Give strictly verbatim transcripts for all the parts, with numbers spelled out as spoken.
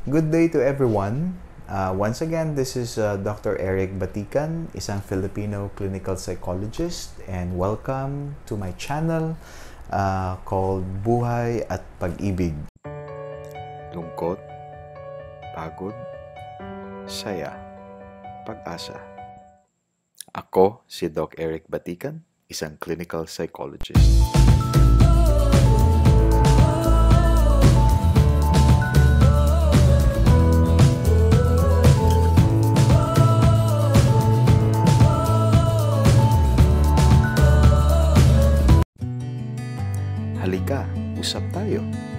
Good day to everyone. Uh, once again, this is uh, Doctor Eric Batikan, isang Filipino clinical psychologist, and welcome to my channel uh, called Buhay at Pag-ibig. Lungkot, pagod, saya, pag-asa. Ako si Doc Eric Batikan, isang clinical psychologist. Halika, usap tayo.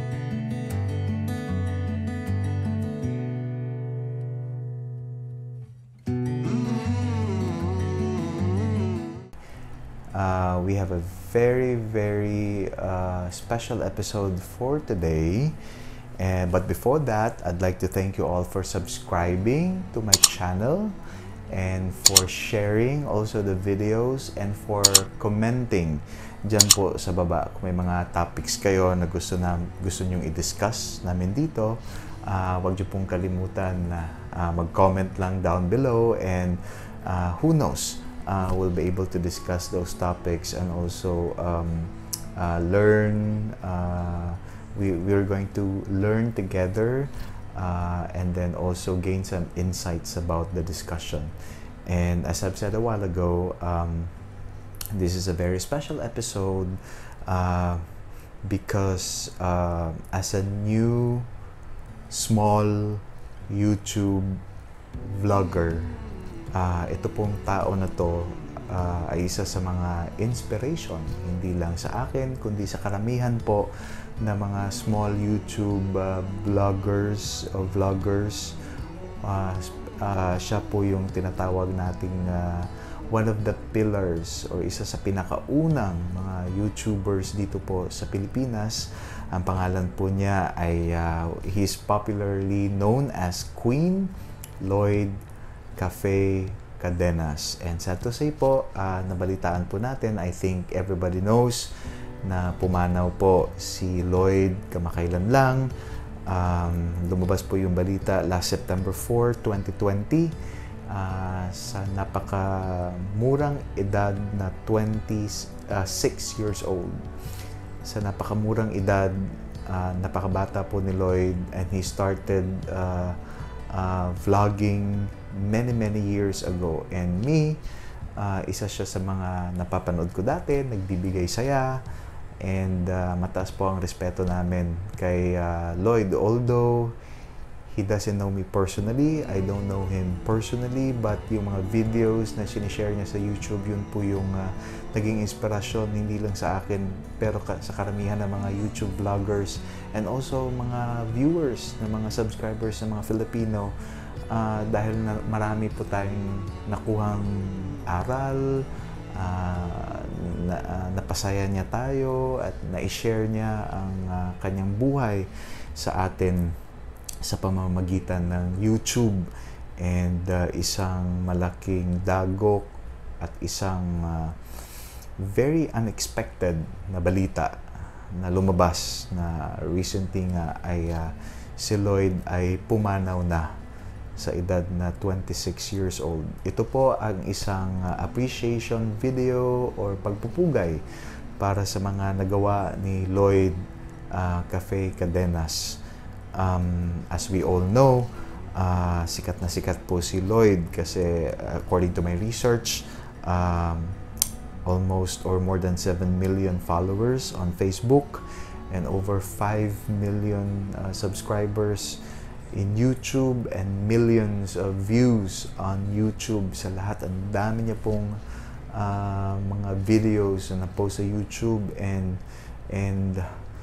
Uh, we have a very, very uh, special episode for today. And, but before that, I'd like to thank you all for subscribing to my channel and for sharing also the videos and for commenting dyan po sa baba. Kung may mga topics kayo na gusto, na, gusto nyong i-discuss namin dito, uh, wag niyo pong kalimutan na uh, mag-comment lang down below, and uh, who knows, uh, we'll be able to discuss those topics and also um, uh, learn. Uh, we, we're going to learn together uh, and then also gain some insights about the discussion. And as I've said a while ago, um, this is a very special episode uh, because uh, as a new small YouTube vlogger, uh, ito pong tao na to uh, ay isa sa mga inspiration, hindi lang sa akin kundi sa karamihan po na mga small YouTube uh, vloggers o vloggers. Uh, uh, siya po yung tinatawag nating uh, one of the pillars or isa sa pinakaunang mga YouTubers dito po sa Pilipinas. Ang pangalan po niya ay uh, he's popularly known as Kween, Lloyd Cafe Cadena. And sad to say po, uh, nabalitaan po natin, I think everybody knows na pumanaw po si Lloyd kamakailan lang. Um, lumabas po yung balita last September fourth, twenty twenty. Uh, sa napakamurang edad na twenty-six years old. Sa napakamurang edad, uh, napakabata po ni Lloyd, and he started uh, uh, vlogging many many years ago. And me, uh, isa siya sa mga napapanood ko dati, nagbibigay saya, and uh, mataas po ang respeto namin kay uh, Lloyd. Although he doesn't know me personally, I don't know him personally, but yung mga videos na sinishare niya sa YouTube, yun po yung uh, naging inspirasyon hindi lang sa akin, pero ka, sa karamihan ng mga YouTube vloggers and also mga viewers, na mga subscribers ng mga Filipino, uh, dahil na, marami po tayong nakuhang aral, uh, na, uh, napasaya niya tayo at na-share niya ang uh, kanyang buhay sa atin sa pamamagitan ng YouTube. And uh, isang malaking dagok at isang uh, very unexpected na balita na lumabas na recently nga ay uh, si Lloyd ay pumanaw na sa edad na twenty-six years old. Ito po ang isang uh, appreciation video or pagpupugay para sa mga nagawa ni Lloyd uh, Cafe Cadena. Um, as we all know, uh, sikat na sikat po si Lloyd kasi according to my research, um, almost or more than seven million followers on Facebook and over five million uh, subscribers in YouTube and millions of views on YouTube. Sa lahat, ang dami niya pong uh, mga videos na na-post sa YouTube, and and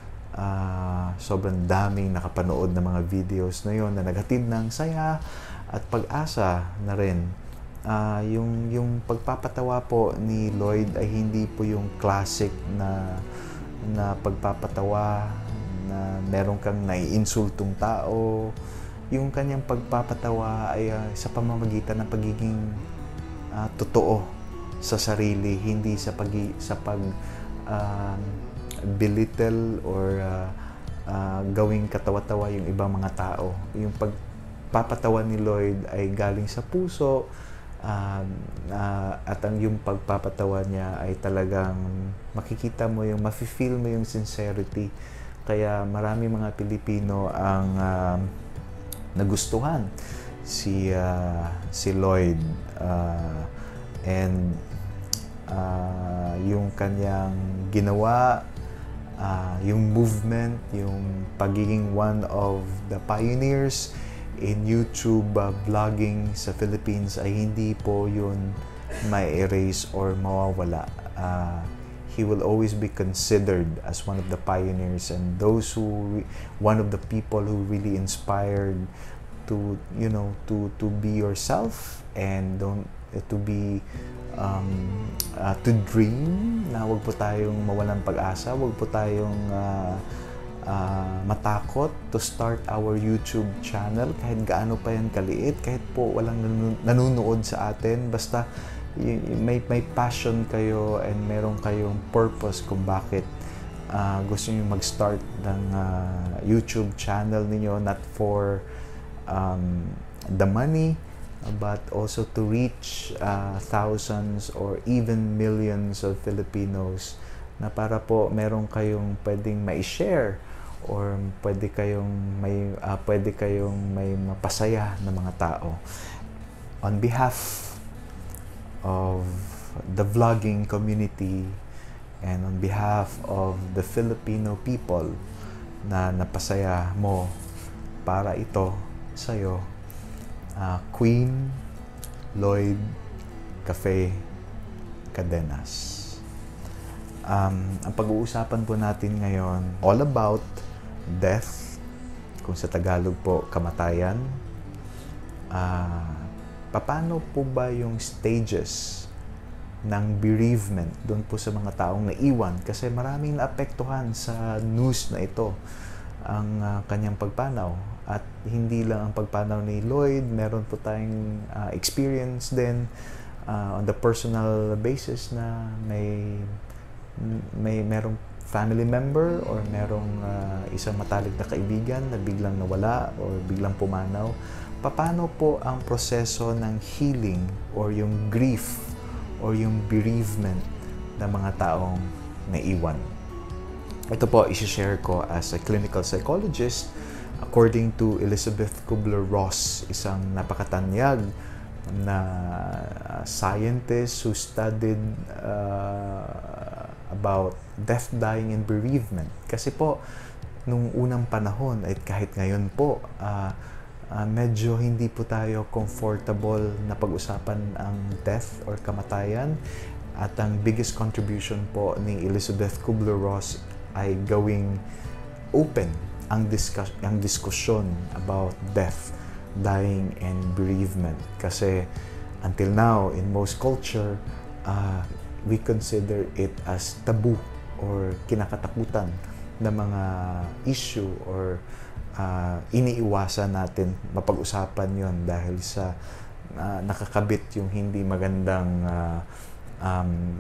Uh, sobrang daming nakapanood ng mga videos na yon na naghatid ng saya at pag-asa na rin. Uh, yung, yung pagpapatawa po ni Lloyd ay hindi po yung classic na, na pagpapatawa na meron kang naiinsultong tao. Yung kanyang pagpapatawa ay uh, sa pamamagitan ng pagiging uh, totoo sa sarili, hindi sa pag sa pag uh, belittle or uh, uh, gawing katawa-tawa yung ibang mga tao. Yung pagpapatawa ni Lloyd ay galing sa puso, uh, uh, at ang yung pagpapatawa niya ay talagang makikita mo yung, mafe-feel mo yung sincerity. Kaya marami mga Pilipino ang uh, nagustuhan si uh, si Lloyd, uh, and uh, yung kanyang ginawa, uh, yung movement, yung pagiging one of the pioneers in YouTube uh, vlogging sa Philippines ay hindi po yun may erase or mawawala. Uh, he will always be considered as one of the pioneers and those who, one of the people who really inspired to, you know, to to be yourself and don't uh, to be um, uh, to dream, na wag po tayong mawalan pag-asa, wag po tayong uh, uh, matakot to start our YouTube channel kahit gaano pa yan kaliit, kahit po walang nanonood sa atin, basta y- may may passion kayo and meron kayong purpose kung bakit uh, gusto niyo mag-start ng uh, YouTube channel niyo, not for Um, the money, but also to reach uh, thousands or even millions of Filipinos, na para po meron kayong pwedeng mai-share or pwede kayong may uh, pwede kayong may mapasaya na mga tao. On behalf of the vlogging community and on behalf of the Filipino people na napasaya mo, para ito sa'yo, uh, Kween, Lloyd Cafe Cadenas. Um, ang pag-uusapan po natin ngayon, all about death, kung sa Tagalog po, kamatayan. Uh, paano po ba yung stages ng bereavement doon po sa mga taong naiwan? Kasi maraming naapektuhan sa news na ito ang uh, kanyang pagpanaw. At hindi lang ang pagpanaw ni Lloyd, meron po tayong uh, experience din uh, on the personal basis na may may merong family member or merong uh, isang matalik na kaibigan na biglang nawala or biglang pumanaw. Paano po ang proseso ng healing or yung grief or yung bereavement ng mga taong naiwan? Ito po, isi-share ko as a clinical psychologist. According to Elizabeth Kubler-Ross, isang napakatanyag na scientist who studied uh, about death, dying, and bereavement. Kasi po, nung unang panahon, at kahit ngayon po, uh, uh, medyo hindi po tayo comfortable na pag-usapan ang death or kamatayan. At ang biggest contribution po ni Elizabeth Kubler-Ross ay gawing open ang discuss ang diskusyon about death, dying, and bereavement. Kasi until now, in most culture, uh, we consider it as taboo or kinakatakutan na mga issue or uh, iniiwasan natin mapag-usapan yon dahil sa uh, nakakabit yung hindi magandang uh, um,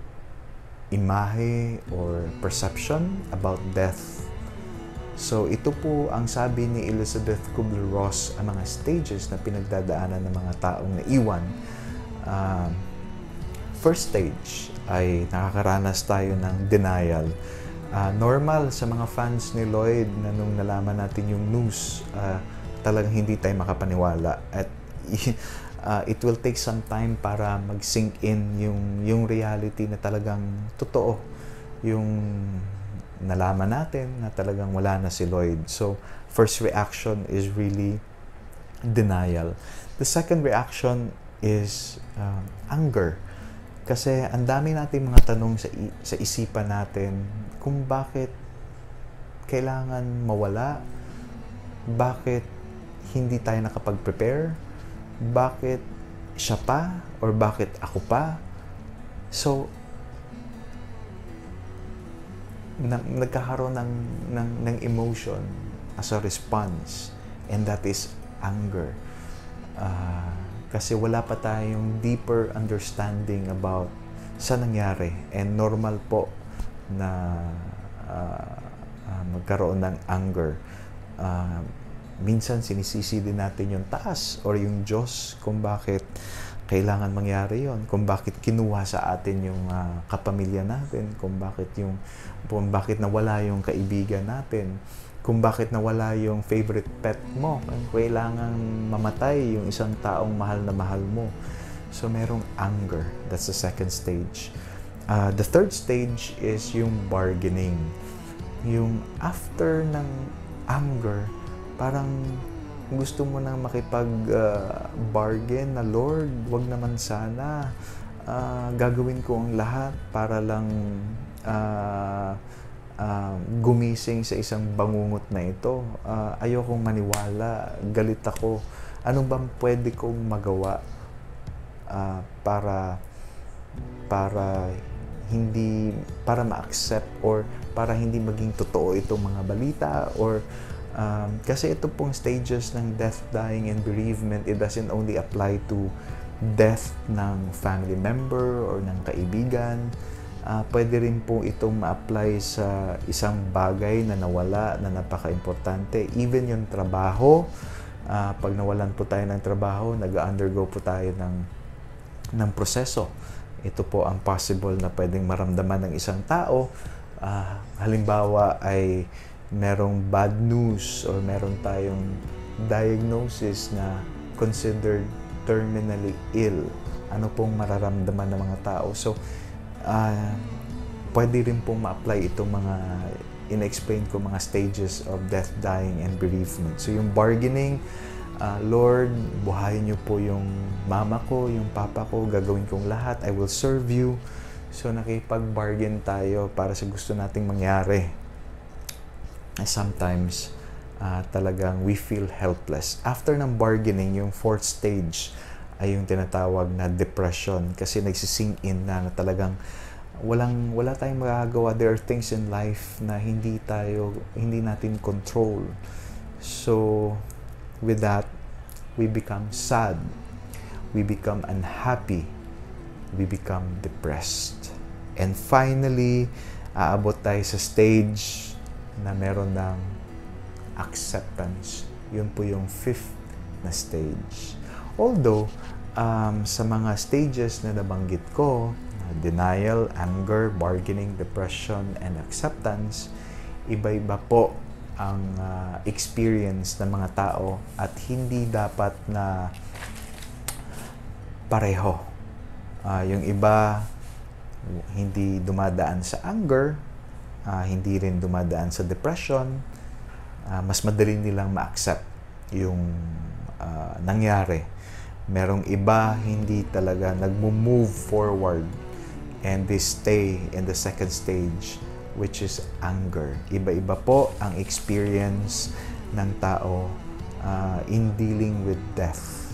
imahe or perception about death. So, ito po ang sabi ni Elizabeth Kubler-Ross, ang mga stages na pinagdadaanan ng mga taong naiwan. Uh, first stage ay nakakaranas tayo ng denial. Uh, normal sa mga fans ni Lloyd na nung nalaman natin yung news, uh, talagang hindi tayo makapaniwala. At uh, it will take some time para mag-sink in yung, yung reality na talagang totoo. Yung nalaman natin na talagang wala na si Lloyd. So, first reaction is really denial. The second reaction is um, anger. Kasi ang dami nating mga tanong sa, sa isipan natin kung bakit kailangan mawala, bakit hindi tayo nakapag-prepare, bakit siya pa, or bakit ako pa. So, na, nagkakaroon ng, ng, ng emotion as a response, and that is anger. Uh, kasi wala pa tayong deeper understanding about sa nangyari, and normal po na uh, um, magkaroon ng anger. Uh, minsan sinisisi din natin yung taas or yung Diyos kung bakit kailangan mangyari yon, kung bakit kinuha sa atin yung uh, kapamilya natin, kung bakit yung kung bakit nawala yung kaibigan natin, kung bakit nawala yung favorite pet mo, kailangan mamatay yung isang taong mahal na mahal mo. So merong anger. That's the second stage. Uh, the third stage is yung bargaining. Yung after ng anger, parang gusto mo nang makipag-bargain uh, na, Lord, wag naman sana. Uh, gagawin ko ang lahat para lang uh, uh, gumising sa isang bangungot na ito. Uh, ayokong maniwala. Galit ako. Ano bang pwede kong magawa uh, para para hindi para ma-accept or para hindi maging totoo itong mga balita or Um, kasi ito pong stages ng death, dying, and bereavement, it doesn't only apply to death ng family member or ng kaibigan. Uh, pwede rin po itong ma-apply sa isang bagay na nawala, na napaka-importante. Even yung trabaho, uh, pag nawalan po tayo ng trabaho, nag-undergo po tayo ng, ng proseso. Ito po ang possible na pwedeng maramdaman ng isang tao. Uh, halimbawa ay merong bad news or meron tayong diagnosis na considered terminally ill. Ano pong mararamdaman ng mga tao? So, uh, pwede rin pong ma-apply itong mga in-explain ko mga stages of death, dying, and bereavement. So, yung bargaining, uh, Lord, buhayin niyo po yung mama ko, yung papa ko, gagawin kong lahat, I will serve you. So, nakipag-bargain tayo para sa gusto nating mangyari. Sometimes, uh, talagang we feel helpless. After ng bargaining, yung fourth stage ay yung tinatawag na depression kasi nagsisink in na, na talagang walang, wala tayong magagawa. There are things in life na hindi tayo, hindi natin control. So, with that, we become sad. We become unhappy. We become depressed. And finally, aabot tayo sa stage na meron ng acceptance. Yun po yung fifth na stage. Although, um, sa mga stages na nabanggit ko, denial, anger, bargaining, depression, and acceptance, iba-iba po ang uh, experience ng mga tao at hindi dapat na pareho. Uh, yung iba, hindi dumadaan sa anger, Uh, hindi rin dumadaan sa depression, uh, mas madali nilang ma-accept yung uh, nangyari. Merong iba hindi talaga nagmo-move forward and they stay in the second stage, which is anger. Iba-iba po ang experience ng tao uh, in dealing with death.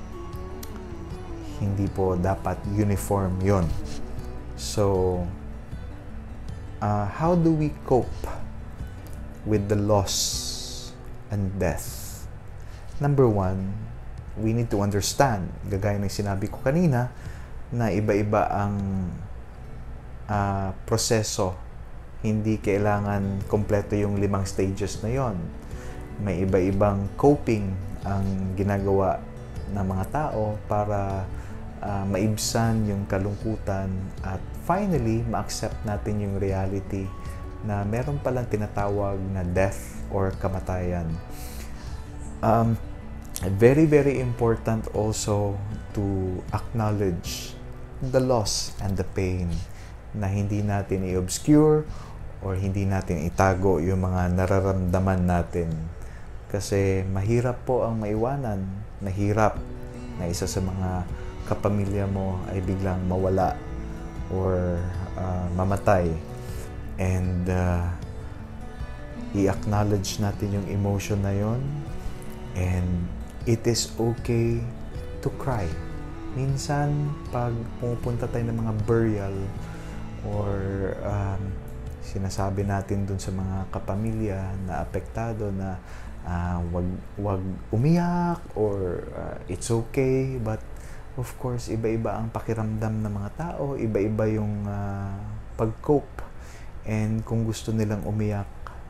Hindi po dapat uniform yon. So, Uh, how do we cope with the loss and death? Number one, we need to understand, gagaya ng sinabi ko kanina, na iba-iba ang uh, proseso. Hindi kailangan kompleto yung limang stages na yon. May iba-ibang coping ang ginagawa ng mga tao para uh, maibsan yung kalungkutan at finally, ma-accept natin yung reality na meron palang tinatawag na death or kamatayan. Um, very, very important also to acknowledge the loss and the pain na hindi natin i-obscure or hindi natin itago yung mga nararamdaman natin. Kasi mahirap po ang maiwanan. Mahirap na isa sa mga kapamilya mo ay biglang mawala or uh, mamatay, and uh, i-acknowledge natin yung emotion na yon, and it is okay to cry. Minsan, pag pumupunta tayo ng mga burial or um, sinasabi natin dun sa mga kapamilya na apektado na uh, wag, wag umiyak or uh, it's okay, but of course, iba-iba ang pakiramdam ng mga tao, iba-iba yung uh, pag-cope. And kung gusto nilang umiyak,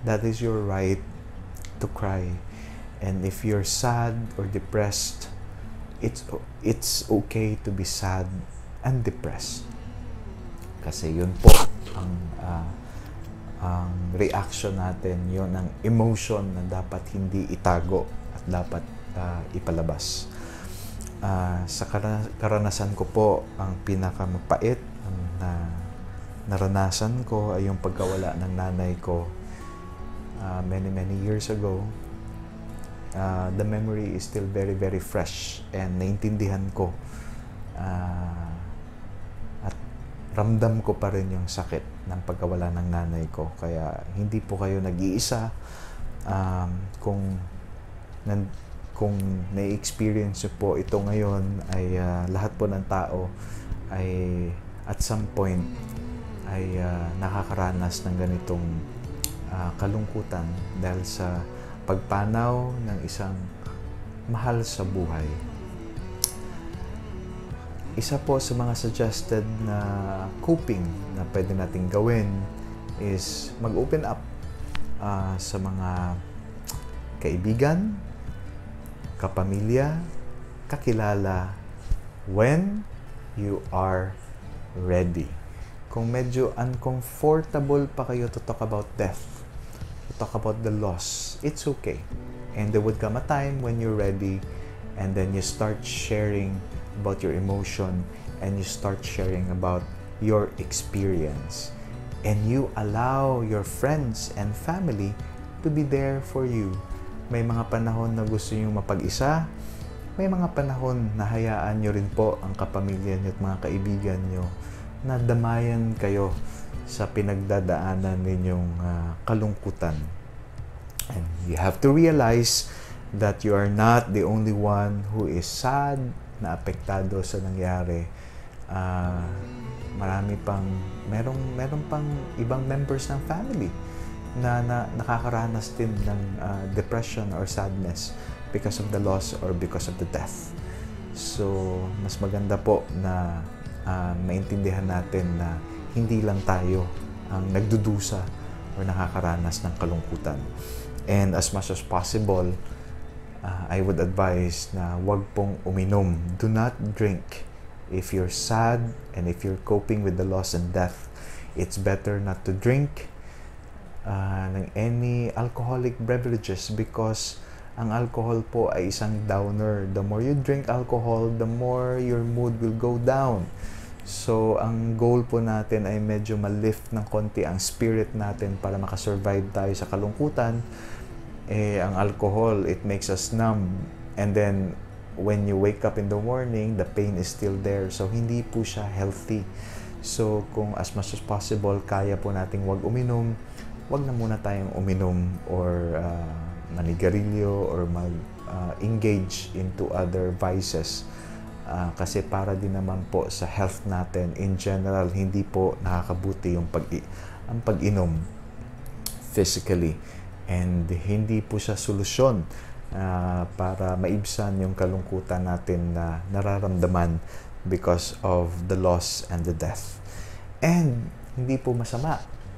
That is your right to cry. And if you're sad or depressed, it's it's okay to be sad and depressed. Kasi yun po ang uh, ang reaction natin, yun ang emotion na dapat hindi itago at dapat uh, ipalabas. Uh, sa karanasan ko po, ang pinakamapait na naranasan ko ay yung pagkawala ng nanay ko uh, many many years ago. Uh, the memory is still very very fresh and naintindihan ko uh, at ramdam ko pa rin yung sakit ng pagkawala ng nanay ko. Kaya hindi po kayo nag-iisa. Um, kung nan, kung na-experience po ito ngayon, ay uh, lahat po ng tao ay at some point ay uh, nakakaranas ng ganitong uh, kalungkutan dahil sa pagpanaw ng isang mahal sa buhay. Isa po sa mga suggested na coping na pwede nating gawin is mag-open up uh, sa mga kaibigan, kapamilya, kakilala when you are ready. Kung medyo uncomfortable pa kayo to talk about death, to talk about the loss, it's okay. And there would come a time when you're ready and then you start sharing about your emotion and you start sharing about your experience. And you allow your friends and family to be there for you. May mga panahon na gusto nyo mapag-isa, may mga panahon na hayaan nyo rin po ang kapamilya nyo at mga kaibigan nyo na damayan kayo sa pinagdadaanan ninyong uh, kalungkutan. And you have to realize that you are not the only one who is sad, na apektado sa nangyari. Uh, marami pang, merong, merong pang ibang members ng family na, na nakakaranas din ng uh, depression or sadness because of the loss or because of the death. So, mas maganda po na uh, maintindihan natin na hindi lang tayo ang nagdudusa or nakakaranas ng kalungkutan. And as much as possible, uh, I would advise na wag pong uminom. Do not drink. If you're sad and if you're coping with the loss and death, it's better not to drink uh, ng any alcoholic beverages because ang alcohol po ay isang downer. The more you drink alcohol, the more your mood will go down. So, ang goal po natin ay medyo ma-lift ng konti ang spirit natin para makasurvive tayo sa kalungkutan. Eh, ang alcohol, it makes us numb. And then, when you wake up in the morning, the pain is still there. So, hindi po siya healthy. So, kung as much as possible, kaya po nating wag uminom, wag na muna tayong uminom or uh, manigarilyo or mag-engage uh, into other vices. Uh, kasi para din naman po sa health natin in general, hindi po nakakabuti yung pag ang pag-inom physically, and hindi po siya solusyon uh, para maibsan yung kalungkutan natin na nararamdaman because of the loss and the death. And hindi po masama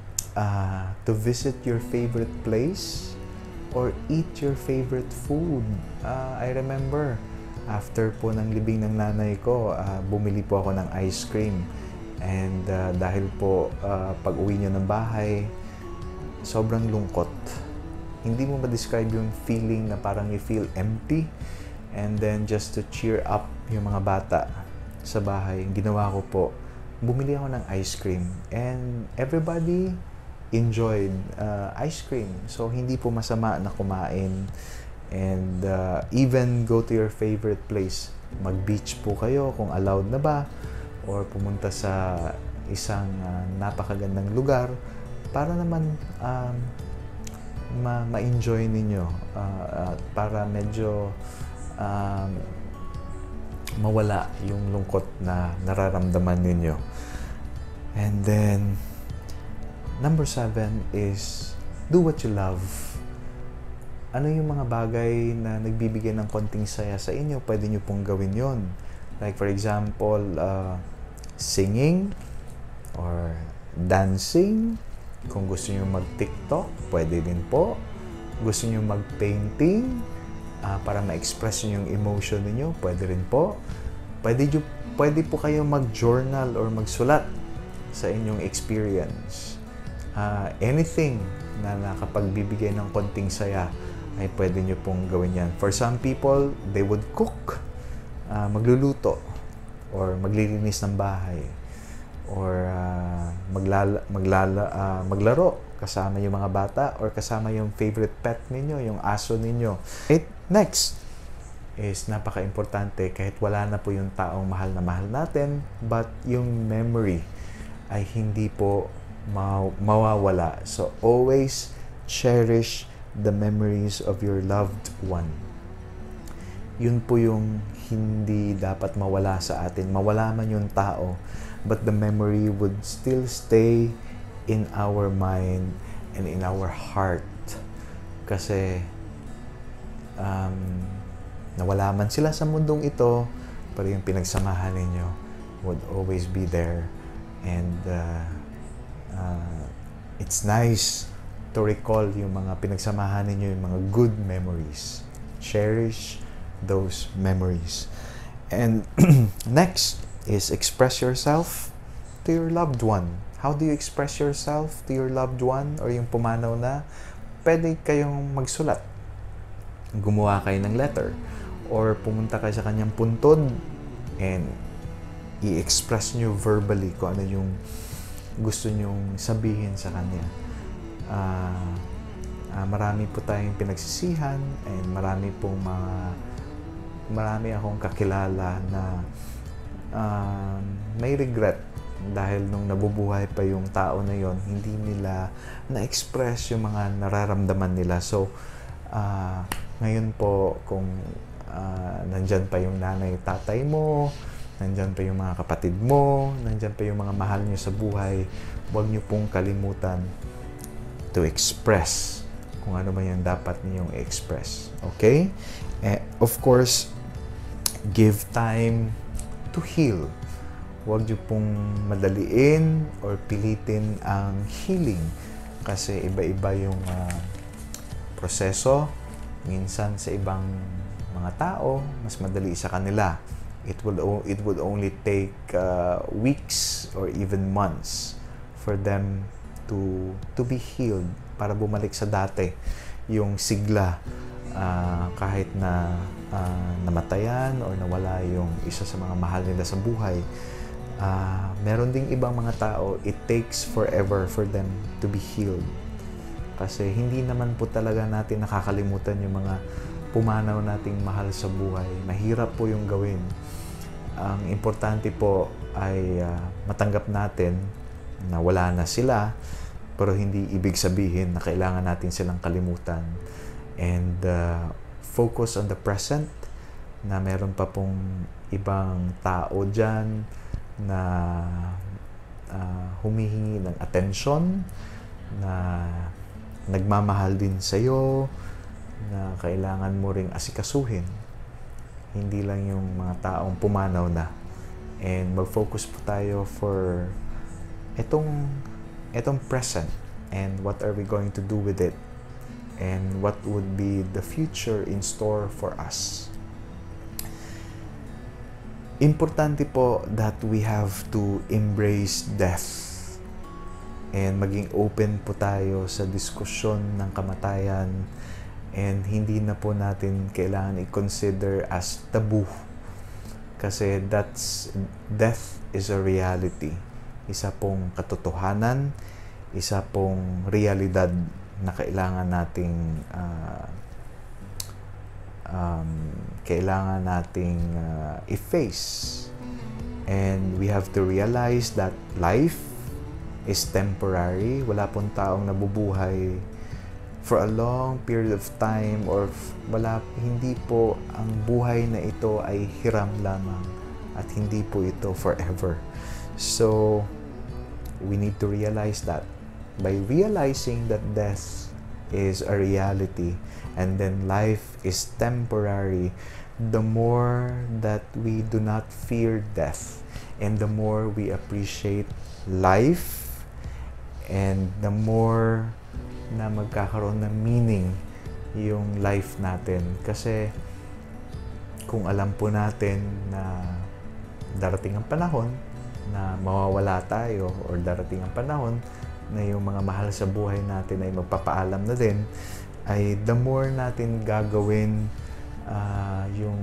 uh, to visit your favorite place or eat your favorite food. uh, I remember after po ng libing ng nanay ko, uh, bumili po ako ng ice cream. And uh, dahil po uh, pag uwi nyo ng bahay, sobrang lungkot. Hindi mo ma-describe yung feeling na parang you feel empty. And then just to cheer up yung mga bata sa bahay, ginawa ko po, bumili ako ng ice cream. And everybody enjoyed uh, ice cream. So hindi po masama na kumain. And uh, even go to your favorite place. Mag-beach po kayo kung allowed na ba, or pumunta sa isang uh, napakagandang lugar para naman um, ma- ma-enjoy ninyo uh, uh, para medyo um, mawala yung lungkot na nararamdaman ninyo. And then number seven is do what you love. Ano yung mga bagay na nagbibigay ng konting saya sa inyo, pwede nyo pong gawin yon. Like for example, uh, singing, or dancing, Kung gusto nyo mag-TikTok, pwede din po. Gusto nyo mag-painting uh, para ma-express nyo yung emotion niyo, pwede rin po. Pwede, nyo, pwede po kayo mag-journal or magsulat sa inyong experience. Uh, anything na nakapagbibigay ng konting saya ay pwede nyo pong gawin yan. For some people, they would cook, uh, magluluto, or maglilinis ng bahay, or uh, maglala, maglala, uh, maglaro kasama yung mga bata, or kasama yung favorite pet ninyo, yung aso ninyo. Right? Next is napaka-importante, kahit wala na po yung taong mahal na mahal natin, but yung memory ay hindi po ma- mawawala. So, always cherish the memories of your loved one. Yun po yung hindi dapat mawala sa atin. Mawala man yung tao, but the memory would still stay in our mind and in our heart. Kasi um, nawala man sila sa mundong ito, pero yung pinagsamahan ninyo would always be there. And uh, uh, it's nice to recall yung mga pinagsamahan ninyo, yung mga good memories. Cherish those memories. And next is express yourself to your loved one. How do you express yourself to your loved one or yung pumanaw na? Pwede kayong magsulat. Gumawa kayo ng letter. Or pumunta kayo sa kanyang puntod and i-express nyo verbally kung ano yung gusto nyong sabihin sa kanya. Uh, uh, marami po tayong pinagsisihan and marami pong mga marami akong kakilala na uh, may regret dahil nung nabubuhay pa yung tao na yon, hindi nila na-express yung mga nararamdaman nila. So, uh, ngayon po, kung uh, nandyan pa yung nanay, tatay mo, nandyan pa yung mga kapatid mo, nandyan pa yung mga mahal nyo sa buhay, huwag nyo pong kalimutan to express kung ano man yung dapat ninyong i-express. Okay? Eh, of course, give time to heal. Huwag nyo pong madaliin or pilitin ang healing kasi iba-iba yung uh, proseso. Minsan sa ibang mga tao, mas madali sa kanila. It would, it would only take uh, weeks or even months for them to, to be healed para bumalik sa dati yung sigla uh, kahit na uh, namatayan or nawala yung isa sa mga mahal nila sa buhay. Uh, meron ding ibang mga tao, it takes forever for them to be healed. Kasi hindi naman po talaga natin nakakalimutan yung mga pumanaw nating mahal sa buhay. Mahirap po yung gawin. Ang importante po ay uh, matanggap natin na wala na sila, pero hindi ibig sabihin na kailangan natin silang kalimutan. And uh, focus on the present, na meron pa pong ibang tao dyan na uh, humihingi ng atensyon, na nagmamahal din sa'yo, na kailangan mo ring asikasuhin. Hindi lang yung mga taong pumanaw na. And mag-focus po tayo for itong, itong present and what are we going to do with it and what would be the future in store for us. Importante po that we have to embrace death and maging open po tayo sa diskusyon ng kamatayan and hindi na po natin kailangan i-consider as taboo kasi that's death is a reality. Isa pong katotohanan, isa pong realidad na kailangan nating uh, um, kailangan nating uh, i-face. And we have to realize that life is temporary. Wala pong taong nabubuhay for a long period of time or wala, hindi po ang buhay na ito ay hiram lamang at hindi po ito forever. So, we need to realize that. By realizing that death is a reality and then life is temporary, the more that we do not fear death and the more we appreciate life And the more na magkakaroon ng meaning yung life natin. Kasi kung alam po natin na darating ang panahon na mawawala tayo or darating ang panahon na yung mga mahal sa buhay natin ay magpapaalam na din, ay the more natin gagawin uh, yung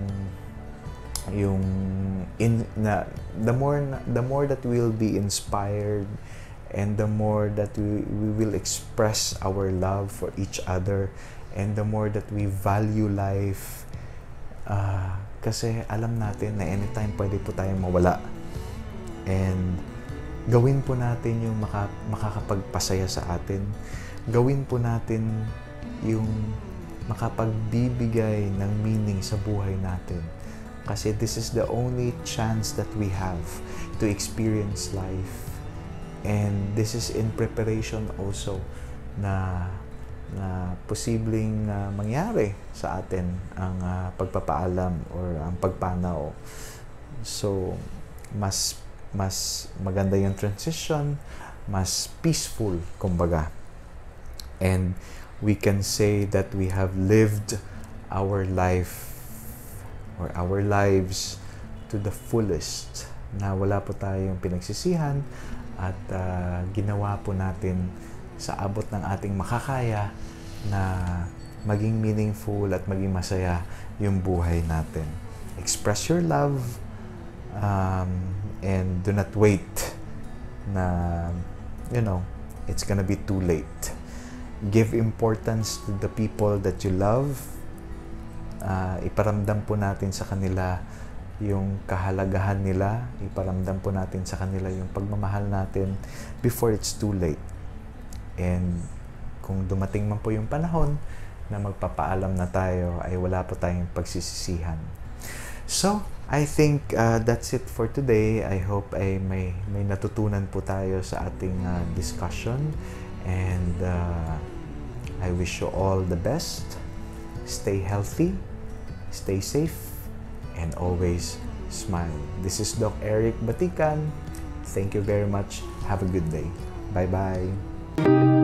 yung in na the more the more that we'll be inspired, and the more that we, we will express our love for each other, and the more that we value life, uh, kasi alam natin na anytime pwede po tayong mawala, and gawin po natin yung maka, makakapagpasaya sa atin, gawin po natin yung makapagbibigay ng meaning sa buhay natin. Kasi this is the only chance that we have to experience life. And this is in preparation also na na posibleng uh, mangyari sa atin ang uh, pagpapaalam or ang pagpanaw. So, mas mas maganda yung transition, mas peaceful, kumbaga. And we can say that we have lived our life or our lives to the fullest, na wala po tayong pinagsisihan at uh, ginawa po natin sa abot ng ating makakaya na maging meaningful at maging masaya yung buhay natin. Express your love, um, and do not wait na, you know, it's gonna be too late. Give importance to the people that you love. Uh, iparamdam po natin sa kanila yung kahalagahan nila, iparamdam po natin sa kanila yung pagmamahal natin before it's too late. And kung dumating man po yung panahon na magpapaalam na tayo, ay wala po tayong pagsisisihan. So, I think uh, that's it for today. I hope ay may, may natutunan po tayo sa ating uh, discussion. And uh, I wish you all the best. Stay healthy, stay safe, and always smile. This is Doc Eric Batikan. Thank you very much. Have a good day. Bye-bye.